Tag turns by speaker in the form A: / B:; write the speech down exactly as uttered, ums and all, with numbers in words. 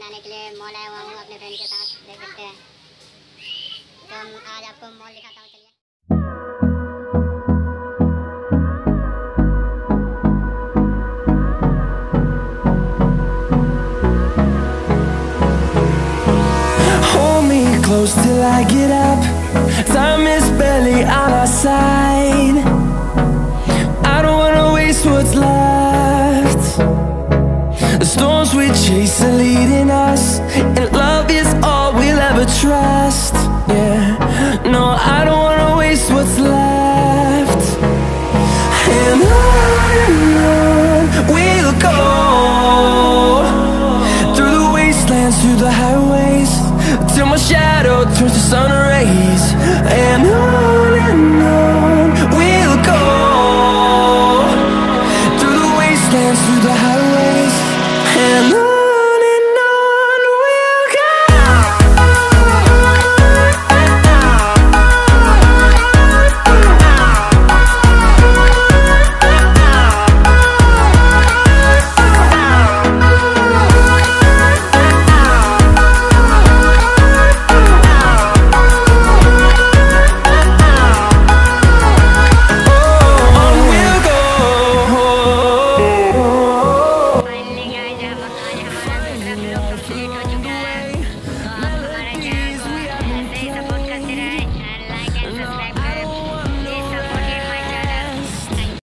A: जाने के लिए मॉल आया हुआ हूँ अपने फ्रेंड के साथ, देख सकते हैं। तो हम आज आपको मॉल दिखाता हूँ, चलिए।
B: Close till I get up. Time is barely on our side. I don't wanna waste what's left. The storms we chase are leading us, and love is all we'll ever trust. Yeah, no, I don't wanna waste what's left. And on and on we'll go, through the wastelands, through the highways, till my shadow turns to sun rays. And